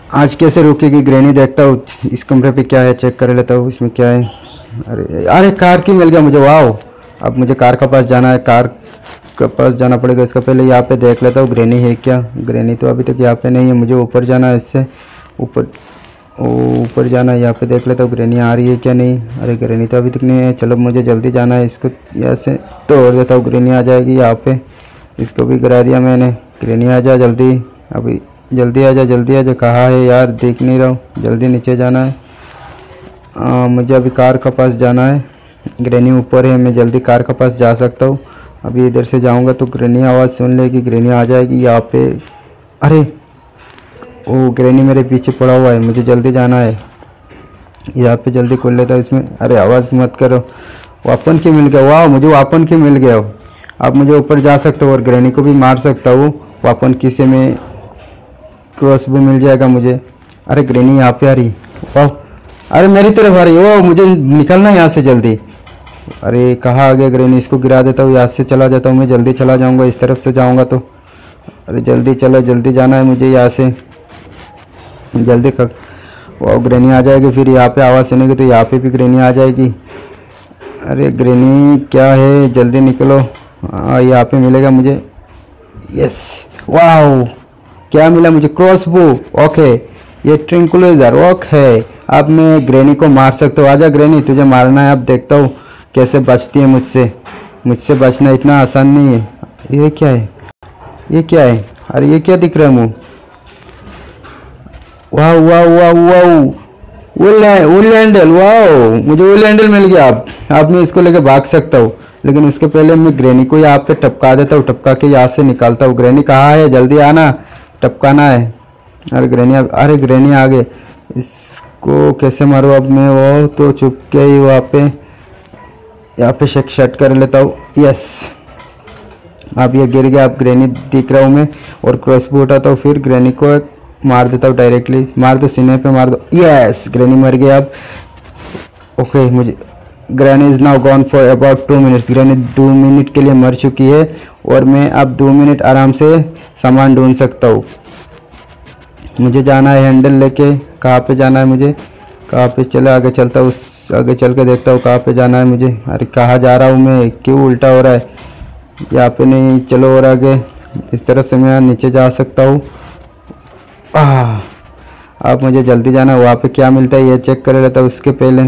आज कैसे रुकेगी ग्रैनी, देखता हूँ इस कमरे पे क्या है, चेक कर लेता हूँ इसमें क्या है। अरे अरे कार की मिल गया मुझे, वाह। अब मुझे कार के पास जाना है, कार के पास जाना पड़ेगा। इसका पहले यहाँ पे देख लेता हूँ ग्रैनी है क्या। ग्रैनी तो अभी तक यहाँ पे नहीं है, मुझे ऊपर जाना है, इससे ऊपर जाना है। यहाँ पे देख लेता हूँ ग्रैनी आ रही है क्या नहीं। अरे ग्रैनी तो अभी तक नहीं है, चलो मुझे जल्दी जाना है। इसको यहाँ से तोड़ देता हूँ, ग्रैनी आ जाएगी यहाँ पे। इसको भी गिरा दिया मैंने। ग्रैनी आ जा जल्दी, अभी जल्दी आ जा, जल्दी आ जा। कहाँ है यार, देख नहीं रहा हूँ। जल्दी नीचे जाना है। मुझे अभी कार के पास जाना है। ग्रैनी ऊपर है, मैं जल्दी कार के पास जा सकता हूँ। अभी इधर से जाऊँगा तो ग्रैनी आवाज़ सुन लेगी, ग्रैनी आ जाएगी यहाँ पे। अरे ओ ग्रैनी मेरे पीछे पड़ा हुआ है, मुझे जल्दी जाना है। यहाँ पे जल्दी खोल लेता हूँ इसमें। अरे आवाज़ मत करो। वापन की मिल गया, वाह मुझे वापन की मिल गया। अब मुझे ऊपर जा सकता हूँ और ग्रैनी को भी मार सकता हूँ। वापन की से मैं क्रॉसबो मिल जाएगा मुझे। अरे ग्रैनी यहाँ पे आ रही, वाह। अरे मेरी तरफ आ रही है, ओ मुझे निकलना है यहाँ से जल्दी। अरे कहाँ आ गया ग्रैनी, इसको गिरा देता हूँ, यहाँ से चला जाता हूँ मैं, जल्दी चला जाऊँगा। इस तरफ से जाऊँगा तो। अरे जल्दी चलो, जल्दी जाना है मुझे यहाँ से, जल्दी कर। वाह ग्रैनी आ जाएगी, फिर यहाँ पे आवाज़ सुनेगी तो यहाँ पे भी ग्रैनी आ जाएगी। अरे ग्रैनी क्या है, जल्दी निकलो। यहाँ पे मिलेगा मुझे, यस वाह। क्या मिला मुझे, क्रॉसबो। ओके ये ट्रैंक्विलाइजर, ओके। अब मैं ग्रैनी को मार सकता हूँ। आजा ग्रैनी, तुझे मारना है। अब देखता हूँ कैसे बचती है मुझसे बचना इतना आसान नहीं है। ये क्या है, ये क्या है। अरे ये क्या दिख रहा है मुँह, वाह वाह वाह वाह। वुल हैंडल, वाह मुझे वुल हैंडल मिल गया। अब मैं इसको लेके भाग सकता हूँ, लेकिन उसके पहले मैं ग्रैनी को यहाँ पे टपका देता हूँ। टपका के यहाँ से निकालता हूँ। ग्रैनी कहाँ है, जल्दी आना, टपकाना है। अरे ग्रैनी आ गए। इसको कैसे मारूँ अब मैं, वो तो चुप के ही वहाँ पे यहाँ पे शट कर लेता हूँ, यस। अब ये गिर गया। अब ग्रैनी दिख रहा हूँ मैं, और क्रॉसबो उठाता हूँ, फिर ग्रैनी को मार देता हूँ डायरेक्टली। मार दो, सीने पे मार दो, यस ग्रैनी मर गया। अब ओके मुझे granny is now gone for about 2 minutes. Granny 2 minute के लिए मर चुकी है, और मैं अब 2 मिनट आराम से सामान ढूंढ सकता हूँ। मुझे जाना है हैंडल लेके। कहाँ पे जाना है मुझे, कहाँ पे चला, आगे चलता हूँ, आगे चल के देखता हूँ कहाँ पे जाना है मुझे। अरे कहाँ जा रहा हूँ मैं, क्यों उल्टा हो रहा है, यहाँ पे नहीं, चलो और आगे। इस तरफ से मैं नीचे जा सकता हूँ। अब मुझे जल्दी जाना है। वहाँ पे क्या मिलता है ये चेक कर लेता हूँ। उसके पहले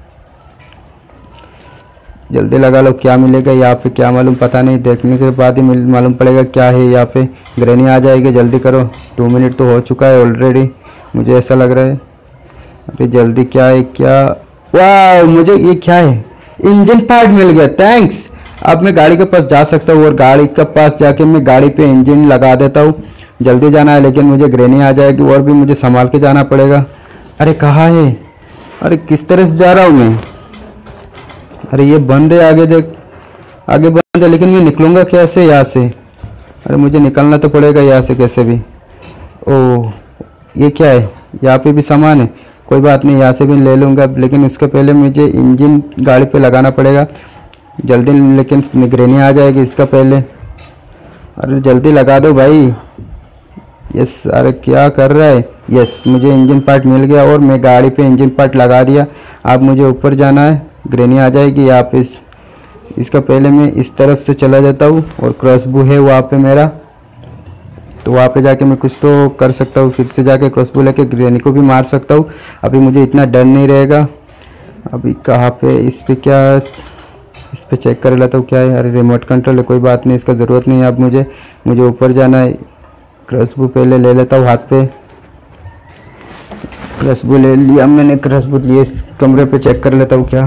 जल्दी लगा लो, क्या मिलेगा यहाँ पे क्या मालूम, पता नहीं, देखने के बाद ही मालूम पड़ेगा क्या है यहाँ पे। ग्रैनी आ जाएगी, जल्दी करो। 2 मिनट तो हो चुका है ऑलरेडी, मुझे ऐसा लग रहा है। अरे जल्दी, क्या है क्या, वाह मुझे ये क्या है, इंजन पार्ट मिल गया, थैंक्स। अब मैं गाड़ी के पास जा सकता हूँ, और गाड़ी के पास जाके मैं गाड़ी पे इंजन लगा देता हूँ। जल्दी जाना है, लेकिन मुझे ग्रैनी आ जाएगी, और भी मुझे संभाल के जाना पड़ेगा। अरे कहाँ है, अरे किस तरह से जा रहा हूँ मैं। अरे ये बंद है, आगे देख, आगे बंद है, लेकिन मैं निकलूँगा कैसे यहाँ से। अरे मुझे निकलना तो पड़ेगा यहाँ से कैसे भी। ओह ये क्या है, यहाँ पे भी सामान है, कोई बात नहीं, यहाँ से भी ले लूँगा, लेकिन उसके पहले मुझे इंजन गाड़ी पे लगाना पड़ेगा जल्दी, लेकिन ग्रैनी आ जाएगी इसका पहले। अरे जल्दी लगा दो भाई, यस। अरे क्या कर रहा है, यस मुझे इंजन पार्ट मिल गया, और मैं गाड़ी पे इंजन पार्ट लगा दिया। अब मुझे ऊपर जाना है, ग्रैनी आ जाएगी यहाँ पे। इसका पहले मैं इस तरफ से चला जाता हूँ, और क्रॉसबो है वहाँ पे मेरा, तो वहाँ पे जाके मैं कुछ तो कर सकता हूँ। फिर से जाके क्रॉसबो लेके ग्रैनी को भी मार सकता हूँ। अभी मुझे इतना डर नहीं रहेगा। अभी कहाँ पे, इस पे क्या, इस पे चेक कर लेता हूँ क्या है। अरे रिमोट कंट्रोल है, कोई बात नहीं, इसका ज़रूरत नहीं है। अब मुझे ऊपर जाना है। क्रॉसबो पहले ले लेता हूँ हाथ पे। क्रॉसबो ले लिया मैंने, क्रॉसबो लिए। इस कमरे पे चेक कर लेता हूँ क्या।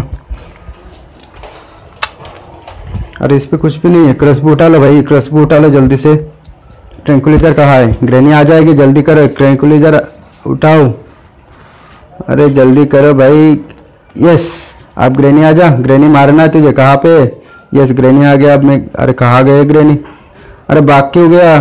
अरे इस पे कुछ भी नहीं है। क्रॉसबो उठा लो भाई, क्रॉसबो उठा लो जल्दी से। ट्रैंक्विलाइजर कहाँ है, ग्रैनी आ जाएगी, जल्दी करो, ट्रैंक्विलाइजर उठाओ। अरे जल्दी करो भाई, यस। अब ग्रैनी आ जा, ग्रैनी मारना है तुझे। कहाँ पे, यस ग्रैनी आ गया। अब मैं, अरे कहाँ गए ग्रैनी, अरे भाग क्यों गया।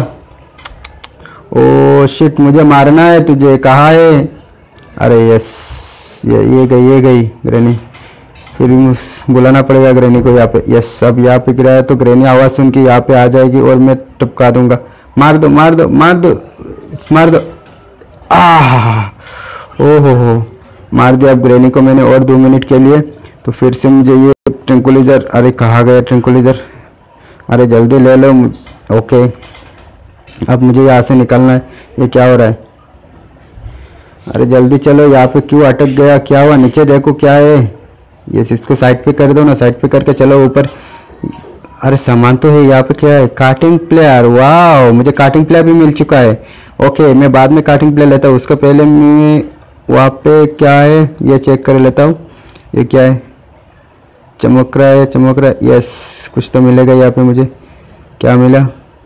ओ शिट, मुझे मारना है तुझे, कहाँ है। अरे यस, ये गई ग्रैनी। फिर बुलाना पड़ेगा ग्रैनी को यहाँ पे, यस। अब यहाँ पे गिरा है तो ग्रैनी आवाज़ सुन के यहाँ पे आ जाएगी, और मैं टपका दूंगा। मार दो मार दो मार दो मार दो। ओ हो, मार दिया अब ग्रेनी को मैंने और 2 मिनट के लिए। तो फिर से मुझे ये ट्रैंक्विलाइजर, अरे कहाँ गया ट्रैंक्विलाइजर, अरे जल्दी ले लो। ओके अब मुझे यहाँ से निकलना है। ये क्या हो रहा है, अरे जल्दी चलो, यहाँ पे क्यों अटक गया, क्या हुआ, नीचे देखो क्या है। ये इसको साइड पे कर दो ना, साइड पे करके चलो ऊपर। अरे सामान तो है यहाँ पे, क्या है, काटिंग प्लेयर, वाह मुझे काटिंग प्लेयर भी मिल चुका है। ओके मैं बाद में काटिंग प्लेयर लेता हूँ, उसका पहले मैं वहाँ पे क्या है ये चेक कर लेता हूँ। ये क्या है, चमक रहा है, चमक रहा है, यस कुछ तो मिलेगा यहाँ पे मुझे। क्या मिला,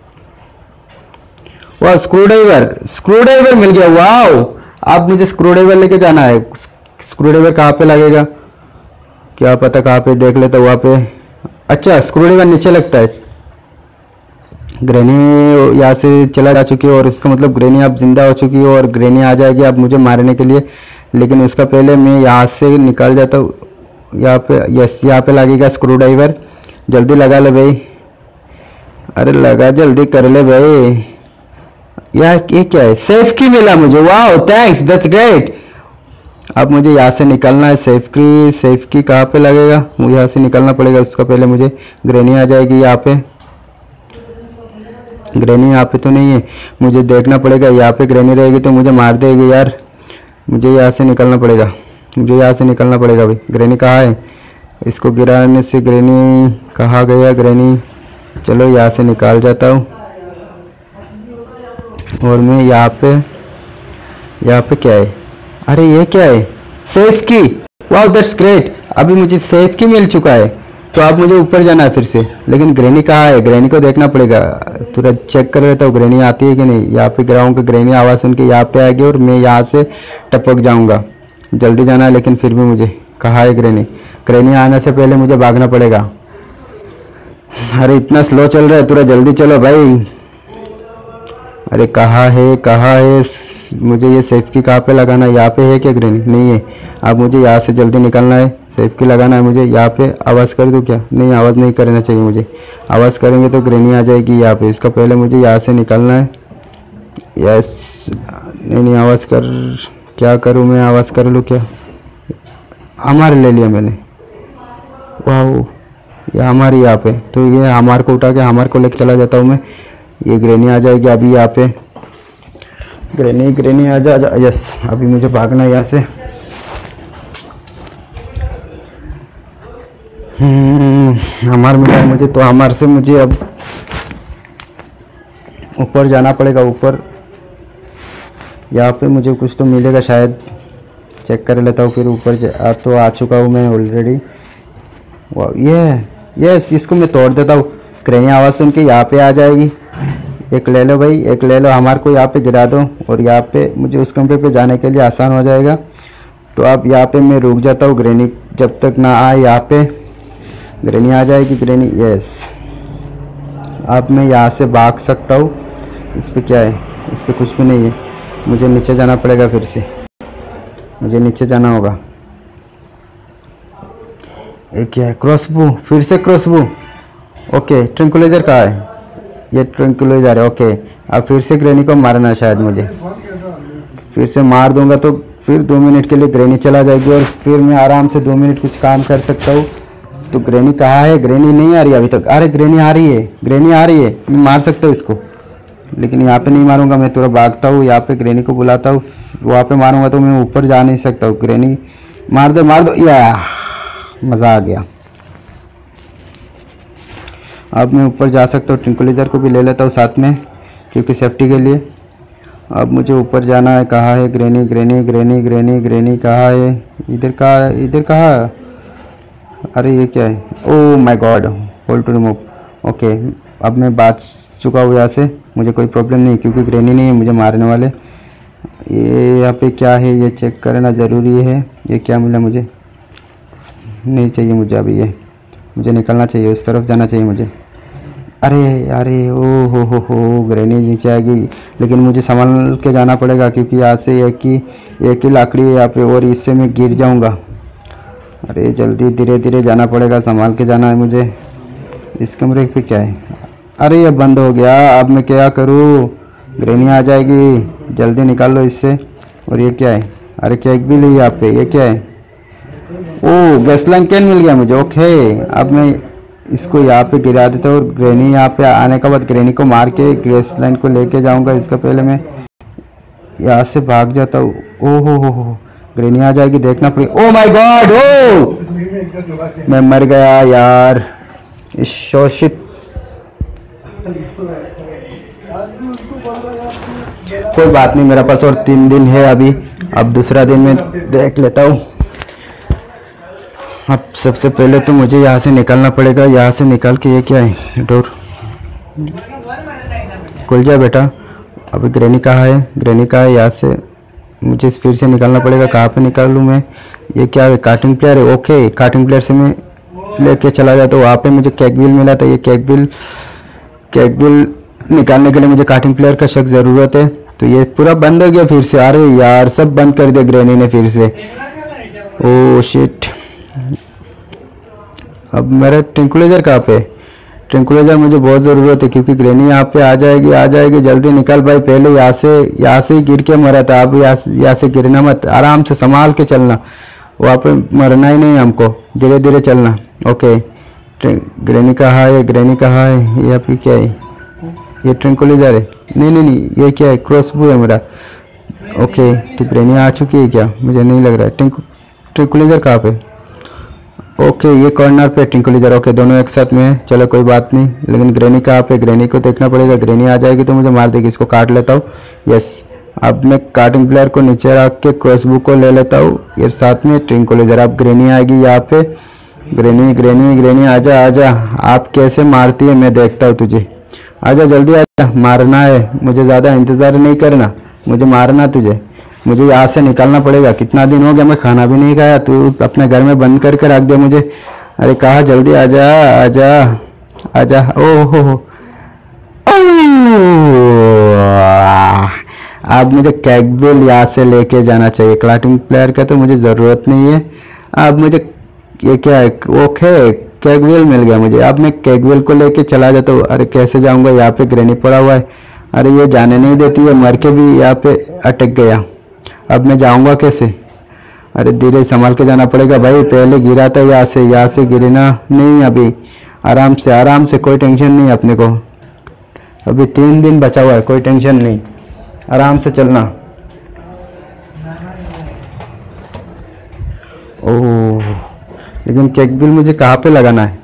वाह स्क्रू ड्राइवर, स्क्रू ड्राइवर मिल गया, वाह। अब मुझे स्क्रू ड्राइवर लेके जाना है। स्क्रू ड्राइवर कहाँ पे लगेगा, क्या पता कहाँ पे, देख लेता वहाँ पे। अच्छा स्क्रू ड्राइवर नीचे लगता है। ग्रेनी यहाँ से चला जा चुकी है और इसका मतलब ग्रेनी अब जिंदा हो चुकी है और ग्रेनी आ जाएगी अब मुझे मारने के लिए। लेकिन उसका पहले मैं यहाँ से निकल जाता हूँ। यहाँ पे यस, यहाँ पे लगेगा स्क्रू ड्राइवर, जल्दी लगा ले भाई, अरे लगा जल्दी कर ले भाई। यार ये क्या है, सेफ की मिला मुझे, वाह थैंक्स दैट्स ग्रेट। अब मुझे यहाँ से निकलना है। सेफ की कहाँ पे लगेगा, मुझे यहाँ से निकलना पड़ेगा। उसका पहले मुझे ग्रेनी आ जाएगी यहाँ पे। ग्रेनी यहाँ पे तो नहीं है, मुझे देखना पड़ेगा। यहाँ पे ग्रेनी रहेगी तो मुझे मार देगी यार। मुझे यहाँ से निकलना पड़ेगा, मुझे यहाँ से निकलना पड़ेगा भाई। ग्रेनी कहाँ है, इसको गिराने से ग्रेनी कहाँ गया ग्रेनी। चलो यहाँ से निकाल जाता हूँ और मैं यहाँ पे क्या है, अरे ये क्या है, सेफ की, वाह दैट्स ग्रेट। अभी मुझे सेफ की मिल चुका है। तो अब मुझे ऊपर जाना है फिर से, लेकिन ग्रेनी कहाँ है, ग्रेनी को देखना पड़ेगा। तुरंत चेक कर लेता हूँ ग्रेनी आती है कि नहीं। यहाँ पे गिराऊंगा, ग्रेनी आवाज़ सुन के यहाँ पे आएगी और मैं यहाँ से टपक जाऊँगा। जल्दी जाना है लेकिन फिर भी मुझे, कहाँ है ग्रेनी, ग्रेनी आने से पहले मुझे भागना पड़ेगा। अरे इतना स्लो चल रहा है, थोड़ा जल्दी चलो भाई। अरे कहाँ है, मुझे ये सेफ की कहाँ पे लगाना है, यहाँ पे है क्या ग्रेनी, नहीं है। अब मुझे यहाँ से जल्दी निकलना है, सेफ की लगाना है मुझे। यहाँ पे आवाज़ कर दूँ क्या, नहीं आवाज़ नहीं करना चाहिए मुझे, आवाज़ करेंगे तो ग्रेनी आ जाएगी यहाँ पे। इसका पहले मुझे यहाँ से निकलना है। यस, नहीं आवाज़ कर, क्या करूँ मैं, आवाज़ कर लूँ क्या, हमारे ले लिया मैंने, वाह ये हमारी यहाँ पे। तो ये हमारे को उठा के हमारे को लेके चला जाता हूँ मैं। ये ग्रेनी आ जाएगी अभी यहाँ पे, ग्रेनी आ जा। यस अभी मुझे भागना है यहाँ से। हमार मिला है मुझे, तो हमार से मुझे अब ऊपर जाना पड़ेगा। ऊपर यहाँ पे मुझे कुछ तो मिलेगा शायद, चेक कर लेता हूँ। फिर ऊपर तो आ चुका हूँ मैं ऑलरेडी। वाह यस, इसको मैं तोड़ देता हूँ। ग्रेनी आवाज़ सुन के यहाँ पे आ जाएगी। एक ले लो भाई, एक ले लो, हमारे को यहाँ पे गिरा दो और यहाँ पे मुझे उस कमरे पे जाने के लिए आसान हो जाएगा। तो अब यहाँ पे मैं रुक जाता हूँ, ग्रेनी जब तक ना आए। यहाँ पे ग्रेनी आ जाएगी, ग्रेनी यस। अब मैं यहाँ से भाग सकता हूँ। इस पर क्या है, इस पर कुछ भी नहीं है। मुझे नीचे जाना पड़ेगा, फिर से मुझे नीचे जाना होगा। ये क्या है, क्रॉसबो, फिर से क्रॉसबो। ओके ट्रैंक्विलाइजर कहाँ है, ये ट्रैंक्विलाइजर है। ओके अब फिर से ग्रेनी को मारना है शायद मुझे। फिर से मार दूंगा तो फिर 2 मिनट के लिए ग्रेनी चला जाएगी और फिर मैं आराम से 2 मिनट कुछ काम कर सकता हूँ। तो ग्रेनी कहाँ है, ग्रेनी नहीं आ रही अभी तक। अरे ग्रेनी आ रही है, ग्रेनी आ रही है, मैं मार सकता हूँ इसको, लेकिन यहाँ पे नहीं मारूंगा। मैं थोड़ा भागता हूँ, यहाँ पे ग्रेनी को बुलाता हूँ। वहाँ पे मारूंगा तो मैं ऊपर जा नहीं सकता हूँ। ग्रेनी मार दो या, मज़ा आ गया। अब मैं ऊपर जा सकता हूँ। ट्रैंक्विलाइजर को भी ले लेता हूँ साथ में, क्योंकि सेफ्टी के लिए। अब मुझे ऊपर जाना है। कहाँ है ग्रेनी, ग्रेनी कहाँ है, इधर कहाँ। अरे ये क्या है, oh my God, hold to remove. Okay अब मैं बच चुका हूँ यहाँ से, मुझे कोई प्रॉब्लम नहीं, क्योंकि ग्रेनी नहीं है मुझे मारने वाले। ये यहाँ पे क्या है, ये चेक करना ज़रूरी है। ये क्या मिला मुझे, नहीं चाहिए मुझे अभी ये, मुझे निकलना चाहिए, उस तरफ जाना चाहिए मुझे। अरे ओ हो ग्रेनी नीचे आएगी, लेकिन मुझे संभाल के जाना पड़ेगा, क्योंकि यहाँ से एक ही लाकड़ी है यहाँ पे और इससे मैं गिर जाऊँगा। अरे जल्दी धीरे धीरे जाना पड़ेगा, संभाल के जाना है मुझे। इस कमरे पे क्या है, अरे ये बंद हो गया। अब मैं क्या करूँ, ग्रेनी आ जाएगी, जल्दी निकाल लो इससे। और ये क्या है? अरे केक भी ली यहाँ पे, ये क्या है? ओ गैस लाइन कैन मिल गया मुझे। ओके अब मैं इसको यहाँ पे गिरा देता हूँ और ग्रेनी यहाँ पे आने के बाद ग्रेनी को मार के गैस लाइन को लेके जाऊँगा। इसका पहले मैं यहाँ से भाग जाता हूँ। ओहो हो ग्रेनी आ जाएगी, देखना पड़ेगा। ओ माय गॉड, ओ मैं मर गया यार, शोषित। कोई बात नहीं, मेरे पास और 3 दिन है अभी। अब दूसरा दिन मैं देख लेता हूँ। अब सबसे पहले तो मुझे यहाँ से निकलना पड़ेगा। यहाँ से निकाल के, ये क्या है? डोर खुल गया बेटा। अभी ग्रेनी कहाँ है? ग्रेनी कहाँ है? यहाँ से मुझे फिर से निकालना पड़ेगा। कहाँ पे निकालूँ मैं? ये क्या है? कार्टिंग प्लेयर है। ओके कार्टिंग प्लेयर से मैं लेके चला जाता हूँ। वहाँ पे मुझे केक बिल मिला था। ये केक बिल निकालने के लिए मुझे कार्टिंग प्लेयर का सख्त ज़रूरत है। तो ये पूरा बंद हो गया फिर से। अरे यार सब बंद कर दिया ग्रेनी ने फिर से। Oh shit. अब मेरा ट्रिंकुलेजर कहाँ पे? ट्रिंकुलेजर मुझे बहुत ज़रूरत है क्योंकि ग्रेनी यहाँ पे आ जाएगी। जल्दी निकल भाई। पहले यहाँ से ही गिर के मरा था। अब यहाँ से गिरना मत, आराम से संभाल के चलना। वहाँ पे मरना ही नहीं हमको, धीरे धीरे चलना। ओके ग्रेनी कहाँ है? ग्रेनी कहाँ है? ये अभी क्या है? ये ट्रिंकुलेजर है? नहीं ये क्या है? क्रॉसबो है मेरा। ओके तो ग्रेनी आ चुकी है क्या? मुझे नहीं लग रहा है। ट्रिंकुलेजर कहाँ पे? ओके ये कॉर्नर पे ट्रिंकुलेजर। ओके दोनों एक साथ में है, चलो कोई बात नहीं। लेकिन ग्रेनी कहाँ पे? ग्रेनी को देखना पड़ेगा। ग्रेनी आ जाएगी तो मुझे मार देगी। इसको काट लेता हूँ। यस अब मैं कार्टिंग प्लेयर को नीचे रख के क्रॉसबो को ले लेता हूँ। ये साथ में ट्रिंकुलेजर। अब ग्रेनी आएगी यहाँ पे। ग्रेनी आजा। आप कैसे मारती है मैं देखता हूँ तुझे। आजा जल्दी आजा, मारना है मुझे, ज़्यादा इंतज़ार नहीं करना, मुझे मारना तुझे। मुझे यहाँ से निकलना पड़ेगा। कितना दिन हो गया मैं खाना भी नहीं खाया, तू अपने घर में बंद करके रख दिया मुझे। अरे कहा जल्दी आजा। ओहो अब मुझे केक बिल यहाँ से लेके जाना चाहिए। कार्टिंग प्लेयर का तो मुझे ज़रूरत नहीं है। अब मुझे ये क्या है? ओके केक बिल मिल गया मुझे। अब मैं केक बिल को लेके चला जाता हूँ। अरे कैसे जाऊँगा? यहाँ पे ग्रेनी पड़ा हुआ है। अरे ये जाने नहीं देती है, मर के भी यहाँ पे अटक गया। अब मैं जाऊँगा कैसे? अरे धीरे संभाल के जाना पड़ेगा भाई। पहले गिरा था यहाँ से गिरना नहीं। अभी आराम से कोई टेंशन नहीं अपने को। अभी 3 दिन बचा हुआ है, कोई टेंशन नहीं, आराम से चलना। ओह लेकिन केक बिल मुझे कहाँ पे लगाना है?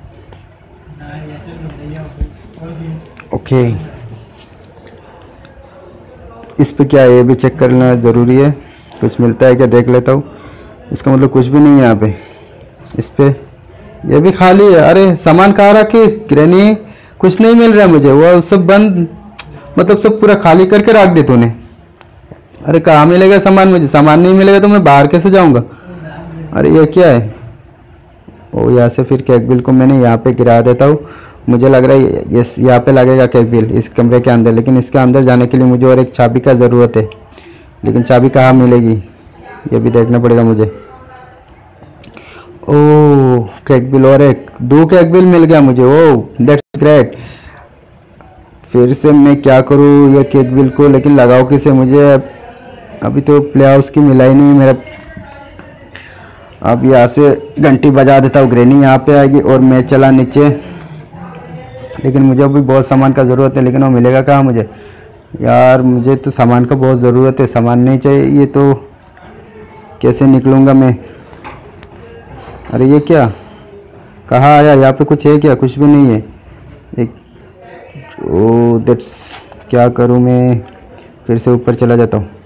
ओके इस पे क्या है ये भी चेक करना ज़रूरी है। कुछ मिलता है क्या देख लेता हूँ। इसका मतलब कुछ भी नहीं है यहाँ पे। इस पे ये भी खाली है। अरे सामान कहाँ रखे ग्रेनी? कुछ नहीं मिल रहा मुझे। वो सब बंद, मतलब सब पूरा खाली करके रख दे तूने। अरे कहाँ मिलेगा सामान मुझे? सामान नहीं मिलेगा तो मैं बाहर कैसे जाऊँगा? अरे ये क्या है? ओ यहाँ से फिर केक बिल को मैंने यहाँ पे गिरा देता हूँ। मुझे लग रहा है ये यहाँ पे लगेगा केक बिल इस कमरे के अंदर। लेकिन इसके अंदर जाने के लिए मुझे और एक चाबी का ज़रूरत है। लेकिन चाबी कहाँ मिलेगी ये भी देखना पड़ेगा मुझे। ओह केक बिल और 2 केक बिल मिल गया मुझे। Oh that's great. फिर से मैं क्या करूँ ये केक बिल को? लेकिन लगाओ किसे? मुझे अभी तो प्ले हाउस की मिला ही नहीं मेरा। अब यहाँ से घंटी बजा देता हूँ। ग्रेनी यहाँ पे आएगी और मैं चला नीचे। लेकिन मुझे अभी बहुत सामान का ज़रूरत है। लेकिन वो मिलेगा कहाँ मुझे? यार मुझे तो सामान का बहुत ज़रूरत है। सामान नहीं चाहिए ये तो कैसे निकलूँगा मैं? अरे ये क्या? कहाँ आया? यहाँ पे कुछ है क्या? कुछ भी नहीं है। एक ओ दैट्स, क्या करूँ मैं? फिर से ऊपर चला जाता हूँ।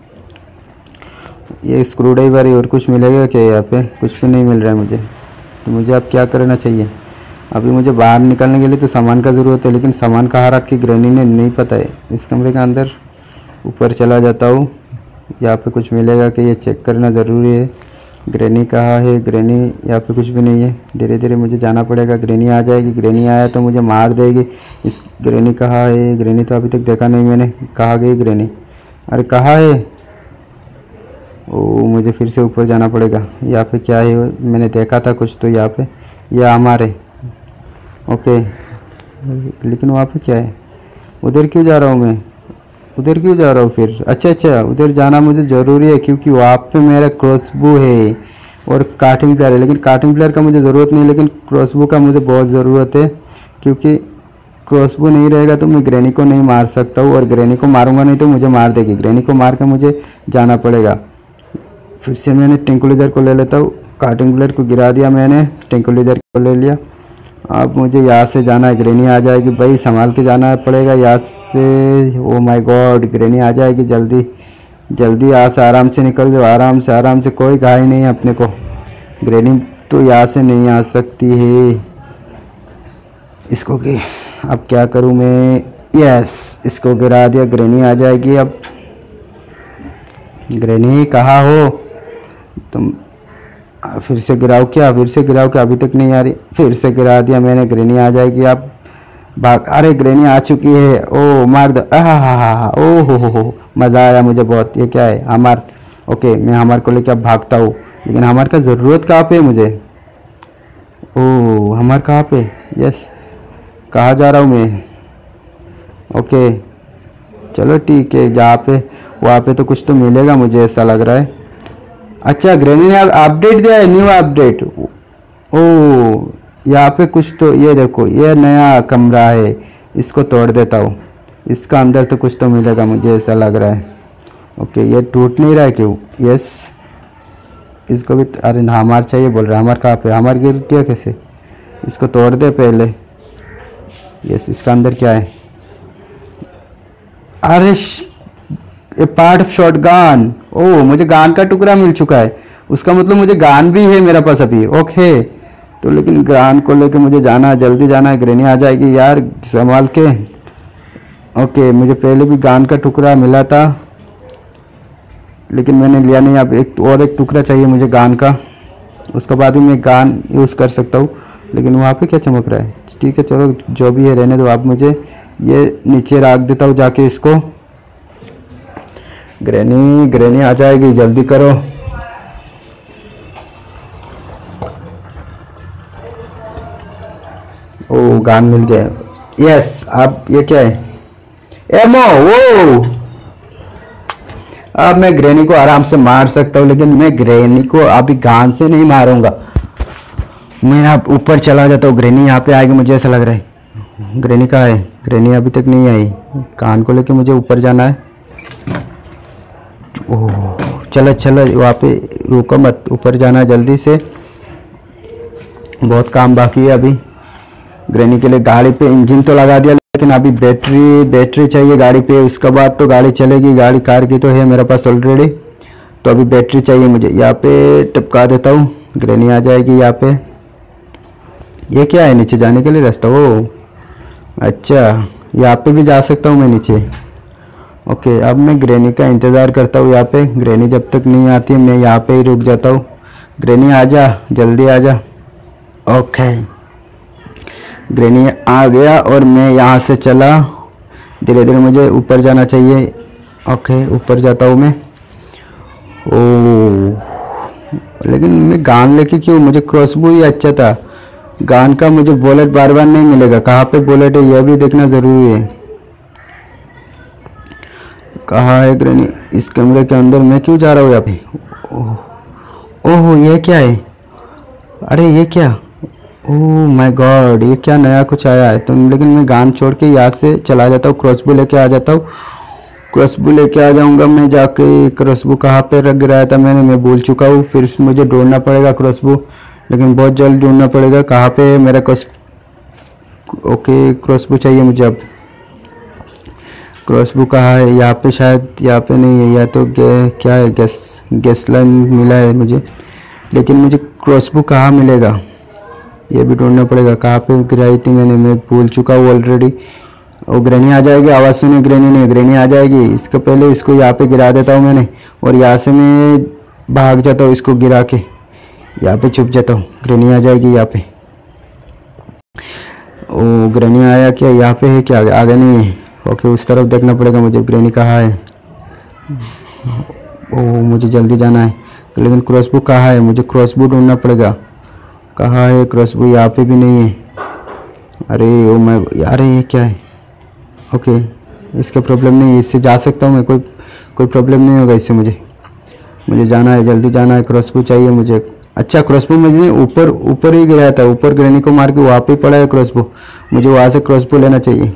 ये स्क्रू ड्राइवर है और कुछ मिलेगा क्या यहाँ पे? कुछ भी नहीं मिल रहा है मुझे। तो मुझे अब क्या करना चाहिए? अभी मुझे बाहर निकलने के लिए तो सामान का ज़रूरत है। लेकिन सामान कहाँ रख के ग्रेनी ने नहीं पता है। इस कमरे के अंदर ऊपर चला जाता हूँ। यहाँ पे कुछ मिलेगा कि ये चेक करना ज़रूरी है। ग्रेनी कहाँ है? ग्रेनी यहाँ पे कुछ भी नहीं है। धीरे धीरे मुझे जाना पड़ेगा। ग्रेनी आ जाएगी। ग्रेनी आया तो मुझे मार देगी। इस ग्रेनी कहाँ है? ग्रेनी तो अभी तक देखा नहीं मैंने। कहाँ गई ग्रेनी? अरे कहाँ है? ओ मुझे फिर से ऊपर जाना पड़ेगा। यहाँ पे क्या है? मैंने देखा था कुछ तो यहाँ पे। यह हमारे ओके। लेकिन वहाँ पे क्या है? उधर क्यों जा रहा हूँ मैं? उधर क्यों जा रहा हूँ फिर? अच्छा अच्छा, उधर जाना मुझे ज़रूरी है क्योंकि वहाँ पे मेरा क्रॉसबो है और काटिंग प्लेयर है, लेकिन काटिंग प्लेयर का मुझे ज़रूरत नहीं, लेकिन क्रॉसबो का मुझे बहुत ज़रूरत है क्योंकि क्रॉसबो नहीं रहेगा तो मैं ग्रैनी को नहीं मार सकता हूँ, और ग्रैनी को मारूंगा नहीं तो मुझे मार देगी। ग्रैनी को मार के मुझे जाना पड़ेगा। फिर से मैंने टेंकुलेजर को ले लेता हूँ। काटिंग प्लेयर को गिरा दिया मैंने, टेंकुलेजर को ले लिया। अब मुझे यहाँ से जाना है, ग्रैनी आ जाएगी भाई, संभाल के जाना पड़ेगा यहाँ से। ओ माय गॉड, ग्रैनी आ जाएगी, जल्दी जल्दी यहाँ से आराम से निकल जाओ, आराम से, कोई घाई नहीं है अपने को। ग्रैनी तो यहाँ से नहीं आ सकती है। इसको कि अब क्या करूँ मैं? यस, इसको गिरा दिया, ग्रैनी आ जाएगी अब। ग्रैनी कहाँ हो तुम? फिर से गिराओ क्या? अभी तक नहीं आ रही। फिर से गिरा दिया मैंने, ग्रैनी आ जाएगी अब। भाग, अरे ग्रैनी आ चुकी है। ओ मार दो। हा, ओ हो, मज़ा आया मुझे बहुत। ये क्या है? हमार। ओके, मैं हमार को लेकर अब भागता हूँ, लेकिन हमार का ज़रूरत कहाँ पे है मुझे? ओ हमार कहाँ पे? यस, कहाँ जा रहा हूँ मैं? ओके चलो ठीक है, जहाँ पे वहाँ पे तो कुछ तो मिलेगा मुझे, ऐसा लग रहा है। अच्छा, ग्रैनी ने अपडेट दिया है, न्यू अपडेट। ओ यहाँ पे कुछ तो, ये देखो, ये नया कमरा है, इसको तोड़ देता हूँ। इसका अंदर तो कुछ तो मिलेगा मुझे, ऐसा लग रहा है। ओके, ये टूट नहीं रहा है क्यों? यस, इसको भी, अरे हमार चाहिए बोल रहा है। हमार कहाँ पे? हमार गिर गया कैसे? इसको तोड़ दे पहले। यस, इसका अंदर क्या है? अरे a part of shotgun. Oh मुझे गान का टुकड़ा मिल चुका है, उसका मतलब मुझे गान भी है मेरे पास अभी। ओके, तो लेकिन गान को लेके मुझे जाना है, जल्दी जाना है। ग्रैनी आ जाएगी यार, संभाल के। ओके, मुझे पहले भी गान का टुकड़ा मिला था, लेकिन मैंने लिया नहीं। अब एक टुकड़ा चाहिए मुझे गान का, उसके बाद ही मैं गान यूज़ कर सकता हूँ। लेकिन वहाँ पे क्या चमक रहा है? ठीक है चलो, जो भी है रहने दो। आप मुझे ये नीचे रख देता हूँ जाके इसको। ग्रैनी आ जाएगी, जल्दी करो। ओ गान मिल गया। यस, अब ये क्या है? एमो। वो अब मैं ग्रैनी को आराम से मार सकता हूँ, लेकिन मैं ग्रैनी को अभी गान से नहीं मारूंगा। मैं अब ऊपर चला जाता हूँ। ग्रैनी यहाँ पे आएगी मुझे ऐसा लग रहा है। ग्रैनी कहाँ है? ग्रैनी अभी तक नहीं आई। कान को लेके मुझे ऊपर जाना है। ओह चलो चलो, वहाँ पे रुको मत, ऊपर जाना है जल्दी से, बहुत काम बाकी है अभी। ग्रैनी के लिए गाड़ी पे इंजन तो लगा दिया, लेकिन अभी बैटरी चाहिए गाड़ी पे, उसके बाद तो गाड़ी चलेगी। गाड़ी कार की तो है मेरे पास ऑलरेडी, तो अभी बैटरी चाहिए मुझे। यहाँ पे टपका देता हूँ, ग्रैनी आ जाएगी यहाँ पे। ये क्या है? नीचे जाने के लिए रास्ता? ओ अच्छा, यहाँ पे भी जा सकता हूँ मैं नीचे। ओके, अब मैं ग्रैनी का इंतज़ार करता हूँ यहाँ पे। ग्रैनी जब तक नहीं आती मैं यहाँ पे ही रुक जाता हूँ। ग्रैनी आ जा, जल्दी आ जा। ओके, ग्रैनी आ गया और मैं यहाँ से चला। धीरे धीरे मुझे ऊपर जाना चाहिए। ओके, ऊपर जाता हूँ मैं। ओह, लेकिन मैं गान लेके क्यों? मुझे क्रॉसबो ही अच्छा था। गान का मुझे बुलेट बार बार नहीं मिलेगा। कहाँ पे बुलेट है यह भी देखना ज़रूरी है। कहाँ है ग्रैनी? इस कमरे के अंदर। मैं क्यों जा रहा हूँ यहाँ पे? ओह ये क्या है? अरे ये क्या? ओह माय गॉड, ये क्या नया कुछ आया है? तो लेकिन मैं गान छोड़ के यहाँ से चला जाता हूँ, क्रॉसबो लेके आ जाता हूँ। क्रॉसबो लेके आ जाऊँगा मैं जाके। क्रॉसबो कहाँ पे रख गिराया था मैंने, मैं भूल चुका हूँ। फिर मुझे ढूंढना पड़ेगा क्रॉसबो, लेकिन बहुत जल्द ढूंढना पड़ेगा। कहाँ पे है मेरा ओके, क्रॉसबो चाहिए मुझे अब। क्रॉसबो कहाँ है? यहाँ पे शायद, यहाँ पे नहीं है। या तो क्या है, गैस लाइन मिला है मुझे, लेकिन मुझे क्रॉसबो कहाँ मिलेगा ये भी ढूंढना पड़ेगा। कहाँ पे गिराई थी मैंने, मैं भूल चुका हूँ ऑलरेडी। और ग्रैनी आ जाएगी, आवाज़ सुनी ग्रैनी ने। ग्रैनी आ जाएगी, इसके पहले इसको यहाँ पे गिरा देता हूँ मैंने, और यहाँ से मैं भाग जाता हूँ इसको गिरा के। यहाँ पे छुप जाता हूँ। ग्रैनी आ जाएगी यहाँ पे। ओ ग्रैनी आया क्या? यहाँ पे है क्या? आगे नहीं है। ओके, उस तरफ देखना पड़ेगा मुझे। ग्रैनी कहाँ है? ओ मुझे जल्दी जाना है, लेकिन क्रॉसबो कहाँ है? मुझे क्रॉसबो ढूंढना पड़ेगा। कहाँ है क्रॉसबो? यहाँ पे भी नहीं है। अरे ओ मैं, अरे ये क्या है? ओके, इसका प्रॉब्लम नहीं है, इससे जा सकता हूँ मैं, कोई प्रॉब्लम नहीं होगा इससे। मुझे जाना है, जल्दी जाना है। क्रॉसबो चाहिए मुझे। अच्छा क्रॉसबो मुझे ऊपर ही गिराया था, ऊपर ग्रैनी को मार के वहाँ पे पड़ा है क्रॉसबो, मुझे वहाँ से क्रॉसबो लेना चाहिए।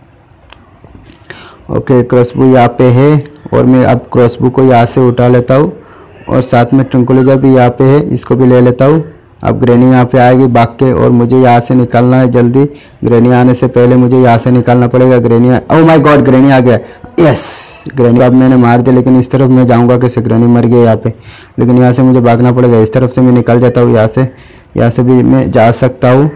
ओके क्रॉसबो यहाँ पे है और मैं अब क्रॉसबो को यहाँ से उठा लेता हूँ और साथ में ट्रंकुलाइजर भी यहाँ पे है, इसको भी ले लेता हूँ। अब ग्रैनी यहाँ पे आएगी भाग के और मुझे यहाँ से निकलना है जल्दी। ग्रैनी आने से पहले मुझे यहाँ से निकलना पड़ेगा। Granny oh my God granny आ गया। यस ग्रैनी अब मैंने मार दिया, लेकिन इस तरफ मैं जाऊँगा कैसे? ग्रैनी मर गया यहाँ पे, लेकिन यहाँ से मुझे भागना पड़ेगा। इस तरफ से मैं निकल जाता हूँ, यहाँ से भी मैं जा सकता हूँ।